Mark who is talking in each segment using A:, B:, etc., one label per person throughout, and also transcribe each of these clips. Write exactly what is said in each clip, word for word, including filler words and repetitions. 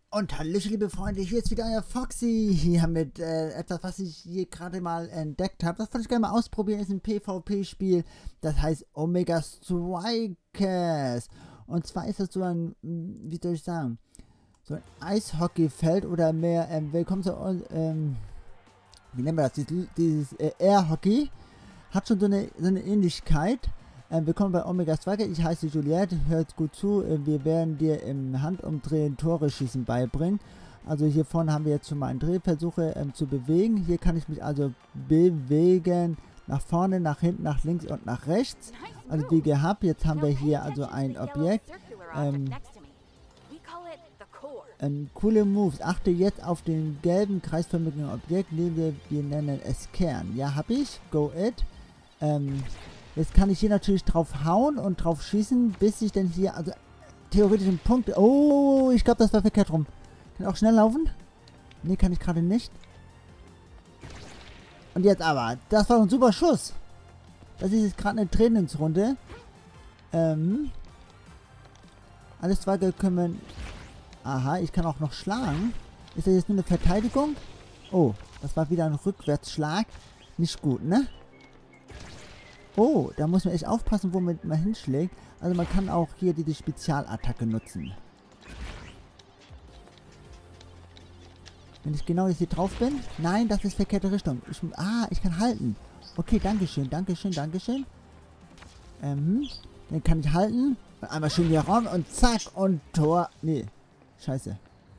A: Und hallöchen, liebe Freunde, hier ist wieder euer Foxy. Hier mit äh, etwas, was ich hier gerade mal entdeckt habe. Das wollte ich gerne mal ausprobieren. Ist ein PvP-Spiel. Das heißt Omega Strikers. Und zwar ist das so ein, wie soll ich sagen, so ein Eishockeyfeld oder mehr, ähm, willkommen zu, ähm, wie nennen wir das, dieses, dieses äh, Air-Hockey. Hat schon so eine, so eine Ähnlichkeit. Ähm, willkommen bei Omega Strikers, ich heiße Juliette, hört gut zu, äh, wir werden dir im Handumdrehen Tore schießen beibringen. Also hier vorne haben wir jetzt schon mal einen Drehversuche ähm, zu bewegen. Hier kann ich mich also bewegen, nach vorne, nach hinten, nach links und nach rechts. Also wie gehabt, jetzt haben wir hier also ein Objekt. Ähm, ähm, coole Moves, achte jetzt auf den gelben kreisförmigen Objekt, neben wir, wir nennen es Kern. Ja, hab ich, go it. Ähm, Jetzt kann ich hier natürlich drauf hauen und drauf schießen, bis ich denn hier, also theoretisch einen Punkt... Oh, ich glaube, das war verkehrt rum. Kann ich auch schnell laufen? Ne, kann ich gerade nicht. Und jetzt aber, das war ein super Schuss. Das ist jetzt gerade eine Trainingsrunde. Ähm. Alles Zweige können... Aha, ich kann auch noch schlagen. Ist das jetzt nur eine Verteidigung? Oh, das war wieder ein Rückwärtsschlag. Nicht gut, ne? Oh, da muss man echt aufpassen, womit man hinschlägt. Also man kann auch hier diese Spezialattacke nutzen. Wenn ich genau jetzt hier drauf bin. Nein, das ist verkehrte Richtung. Ich, ah, ich kann halten. Okay, dankeschön, dankeschön, dankeschön. Ähm, dann kann ich halten. Und einmal schön hier ran und zack und Tor. Nee, scheiße.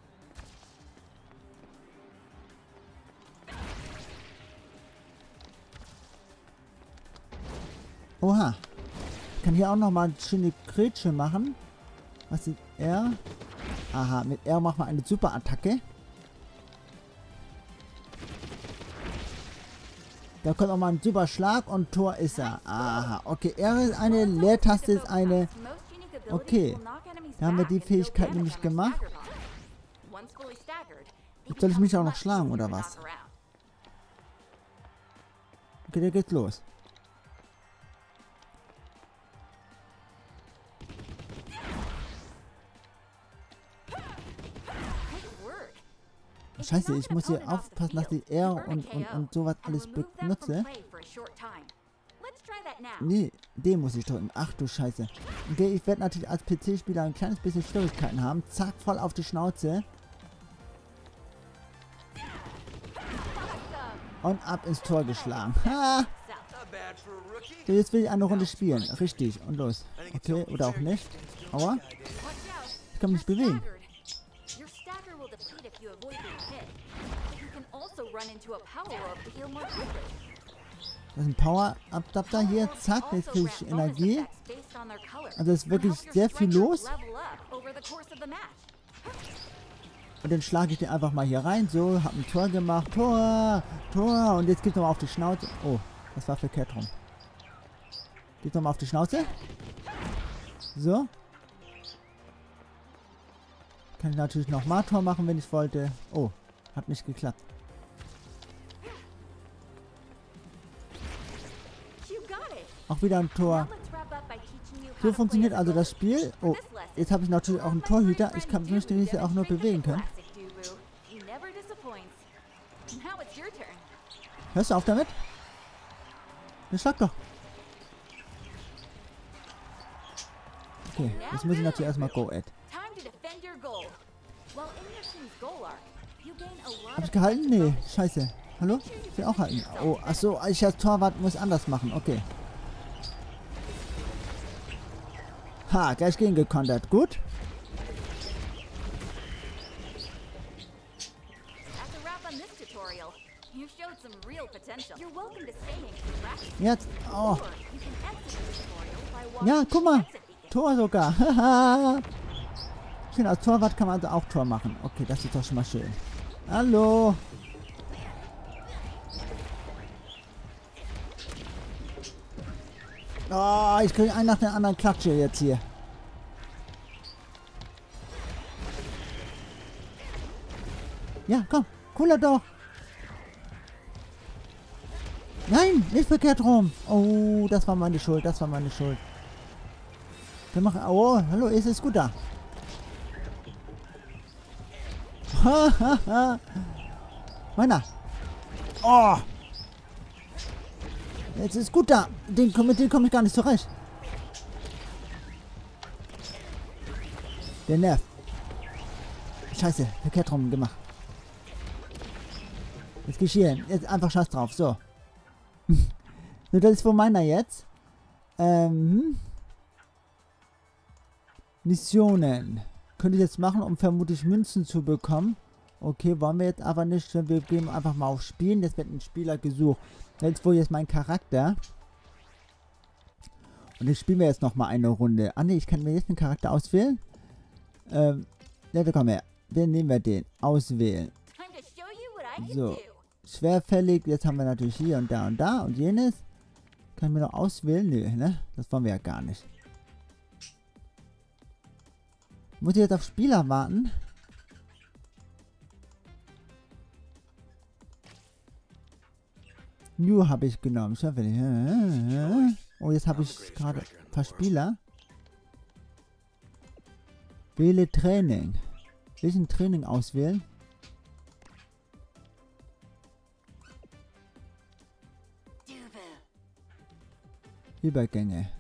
A: Oha. Ich kann hier auch nochmal eine schöne Grätsche machen. Was ist R? Aha, mit R machen wir eine super Attacke. Da kommt auch mal ein super Schlag und Tor ist er. Aha, okay. R ist eine, Leertaste ist eine. Okay. Da haben wir die Fähigkeit nämlich gemacht. Jetzt soll ich mich auch noch schlagen, oder was? Okay, der geht los. Scheiße, ich muss hier aufpassen, dass ich R und, und, und sowas alles benutze. Nee, den muss ich drücken. Ach du Scheiße. Okay, ich werde natürlich als P C-Spieler ein kleines bisschen Schwierigkeiten haben. Zack, voll auf die Schnauze. Und ab ins Tor geschlagen. Ha! So, jetzt will ich eine Runde spielen. Richtig, und los. Okay, oder auch nicht. Aua. Ich kann mich nicht bewegen. Das ist ein Power-Adapter hier. Zack, jetzt kriege ich Energie. Also ist wirklich sehr viel los. Und dann schlage ich den einfach mal hier rein. So, habe ein Tor gemacht. Tor, Tor. Und jetzt geht nochmal auf die Schnauze. Oh, das war verkehrt rum. Geht nochmal auf die Schnauze. So. Kann ich natürlich nochmal Tor machen, wenn ich wollte. Oh, hat nicht geklappt. Auch wieder ein Tor. So funktioniert also das Spiel. Oh, jetzt habe ich natürlich auch einen Torhüter. Ich kann möchte mich ja auch nur bewegen können. Hörst du auf damit? Dann schlag doch. Okay, jetzt muss ich natürlich erstmal go at. Hab ich gehalten? Nee, scheiße. Hallo? Ich will auch halten. Oh, achso, ich als Torwart muss anders machen. Okay. Ha, gleich gegengekontert. Gut. Jetzt. Oh. Ja, guck mal. Tor sogar. Schön, als Torwart kann man also auch Tor machen. Okay, das ist doch schon mal schön. Hallo. Oh, ich kriege einen nach der anderen Klatsche jetzt hier. Ja, komm. Cooler doch. Nein, nicht verkehrt rum. Oh, das war meine Schuld. Das war meine Schuld. Wir machen... Oh, hallo, ist es gut da? Meiner. Oh. Jetzt ist gut da. Den, mit dem komme ich gar nicht zurecht. Der nervt. Scheiße, verkehrt rum gemacht. Jetzt geschehen. Jetzt einfach Scheiß drauf. So. So, das ist von meiner jetzt. Ähm. Missionen. Könnte ich jetzt machen, um vermutlich Münzen zu bekommen. Okay, wollen wir jetzt aber nicht. Wir gehen einfach mal auf Spielen. Jetzt wird ein Spieler gesucht. Jetzt wo jetzt mein Charakter. Und jetzt spielen wir jetzt nochmal eine Runde. Ah ne, ich kann mir jetzt einen Charakter auswählen. Ähm, ja, komm her. Wen nehmen wir den? Auswählen. So. Schwerfällig. Jetzt haben wir natürlich hier und da und da und jenes. Kann ich mir noch auswählen? Nö, ne? Das wollen wir ja gar nicht. Muss ich jetzt auf Spieler warten? New habe ich genommen. Oh, jetzt habe ich gerade ein paar Spieler. Wähle Training. Will ich ein Training auswählen? Übergänge.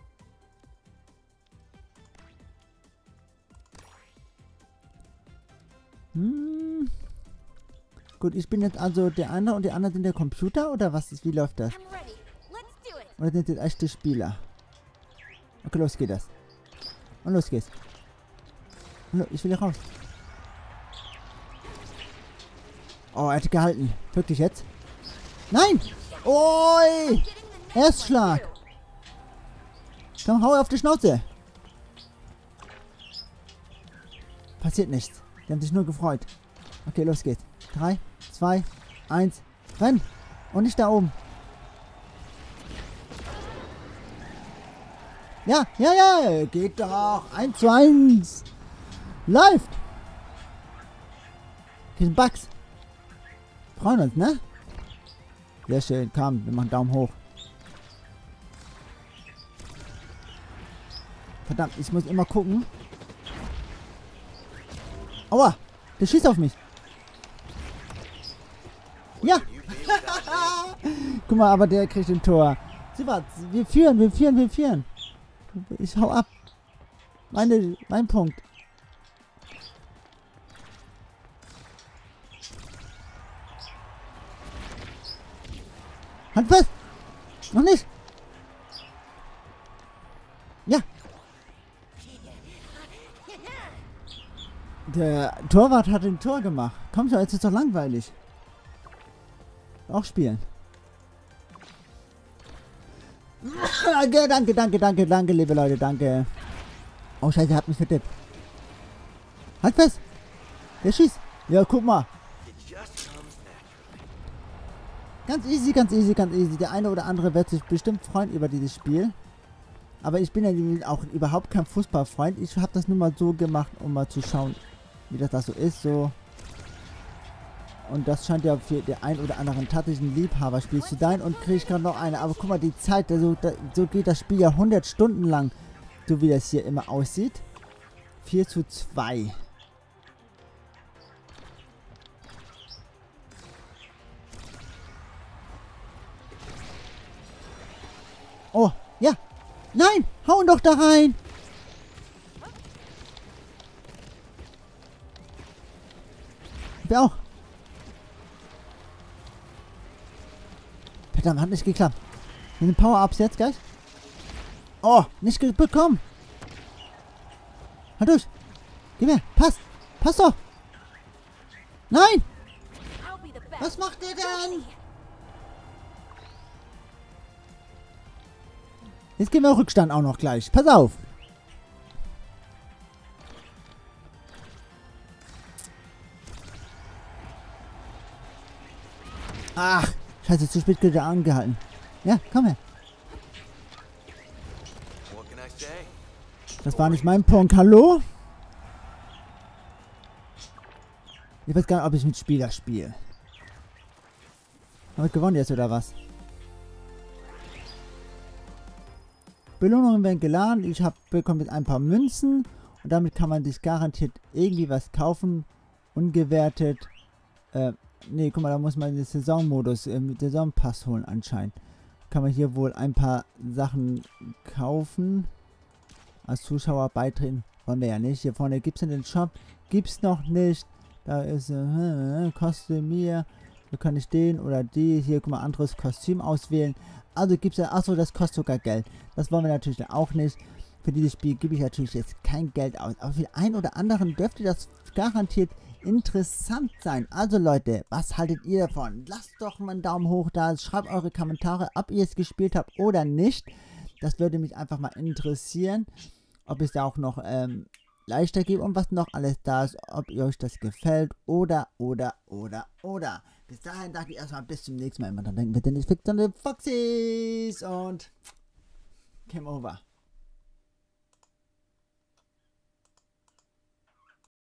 A: Hm. Gut, ich bin jetzt also der eine und der andere sind der Computer oder was ist? Wie läuft das? Oder sind das echte Spieler? Okay, los geht das. Und los geht's. Und ich will hier raus. Oh, er hat gehalten. Wirklich jetzt? Nein! Oi! Erstschlag! Komm, hau auf die Schnauze! Passiert nichts. Die haben sich nur gefreut. Okay, los geht's. drei, zwei, eins, renn! Und nicht da oben. Ja, ja, ja! Geht doch! eins zu eins! Läuft! Hier sind Bugs. Freuen uns, ne? Sehr schön, komm, wir machen Daumen hoch. Verdammt, ich muss immer gucken. Aua, der schießt auf mich. Ja. Guck mal, aber der kriegt ein Tor. Super, wir führen, wir führen, wir führen. Ich hau ab. Meine, mein Punkt. Hand fest! Noch nicht! Ja! Der Torwart hat ein Tor gemacht. Komm schon, jetzt ist doch langweilig. Auch spielen. Danke, danke, danke, danke, danke, liebe Leute, danke. Oh, Scheiße, er hat mich vertippt. Halt fest! Der schießt! Ja, guck mal. Ganz easy, ganz easy, ganz easy. Der eine oder andere wird sich bestimmt freuen über dieses Spiel. Aber ich bin ja auch überhaupt kein Fußballfreund. Ich habe das nur mal so gemacht, um mal zu schauen, wie das, das so ist. So. Und das scheint ja für den einen oder anderen tatsächlich ein Liebhaberspiel zu sein. Und kriege ich gerade noch eine. Aber guck mal, die Zeit, also, da, so geht das Spiel ja hundert Stunden lang. So wie das hier immer aussieht. vier zu zwei. Oh, ja. Nein, hau ihn doch da rein. Wer auch. Verdammt, hat nicht geklappt. Wir sind Power-Ups jetzt gleich. Oh, nicht bekommen. Halt durch. Gib her, passt. Passt doch. Nein. Was macht der denn? Jetzt gehen wir auf Rückstand auch noch gleich. Pass auf. Ach, scheiße, zu spät wird er angehalten. Ja, komm her. Das war nicht mein Punkt. Hallo? Ich weiß gar nicht, ob ich mit Spieler spiele. Habe ich gewonnen jetzt oder was? Belohnungen werden geladen. Ich habe bekomme jetzt ein paar Münzen und damit kann man sich garantiert irgendwie was kaufen ungewertet. Äh, nee, guck mal, da muss man den Saisonmodus, äh, mit Saisonpass holen anscheinend. Kann man hier wohl ein paar Sachen kaufen. Als Zuschauer beitreten wollen wir ja nicht. Hier vorne gibt es in den Shop. Gibt's noch nicht. Da ist, äh, kostet mir. Da kann ich den oder die. Hier, guck mal, anderes Kostüm auswählen. Also gibt es ja, achso, das kostet sogar Geld. Das wollen wir natürlich auch nicht. Für dieses Spiel gebe ich natürlich jetzt kein Geld aus. Aber für den einen oder anderen dürfte das garantiert interessant sein. Also Leute, was haltet ihr davon? Lasst doch mal einen Daumen hoch da. Schreibt eure Kommentare, ob ihr es gespielt habt oder nicht. Das würde mich einfach mal interessieren. Ob es da auch noch ähm, leichter gibt und was noch alles da ist. Ob ihr euch das gefällt oder, oder, oder, oder. Bis dahin sage ich erstmal bis zum nächsten Mal. Immer dann denken wir, denn ich fix an den Foxys und Game over.